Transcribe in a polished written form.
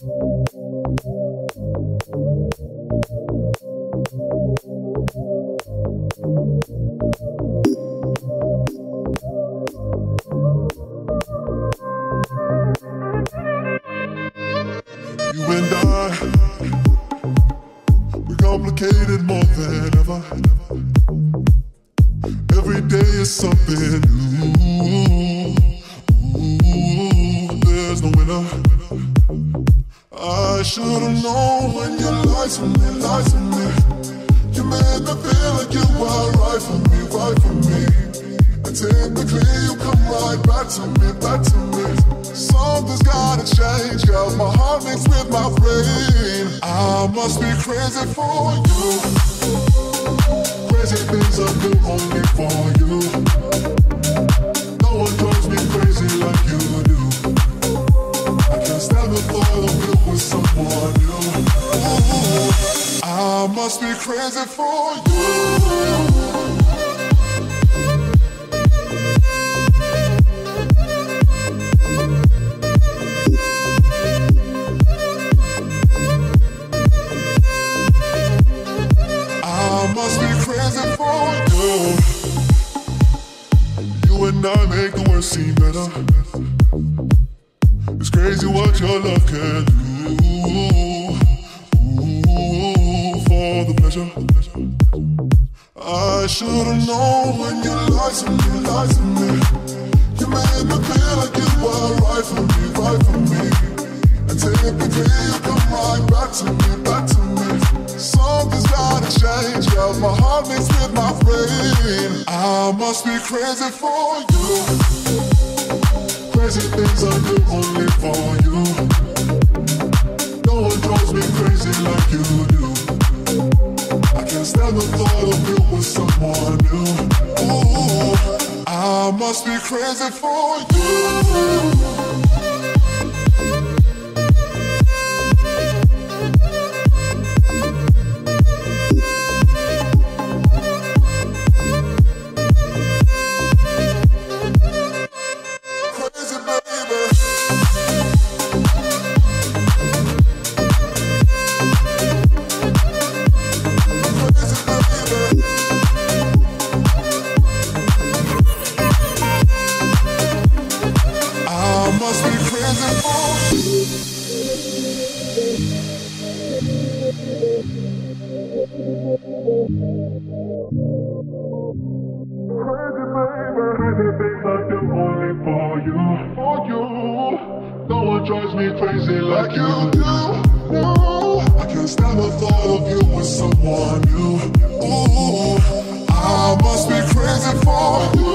You and I, we're complicated more than ever. Every day is something new. Ooh, there's no winner. I should've known when you lied to me, lied to me. You made me feel like you were right for me, right for me. And typically you come right back to me, back to me. Something's gotta change, girl. My heart mixed with my brain. I must be crazy for you. Crazy things I do only for you. No one drives me crazy like you do. I can't stand the thought of you with someone new. Ooh, I must be crazy for you. I must be crazy for you. You and I make the worst seem better. It's crazy what your love can do. Ooh, for the pleasure. I should've known when you lied to me, lied to me. You made me feel like you were right for me, right for me. And typically you come right back to me, back to me. Something's gotta change, yeah. My heart mixed with my brain. I must be crazy for you. Crazy things I do only for you. No one drives me crazy like you do. I can't stand the thought of you with someone new. Ooh, I must be crazy for you. Drives me crazy like you do. No, I can't stand the thought of you with someone new. Ooh, I must be crazy for you.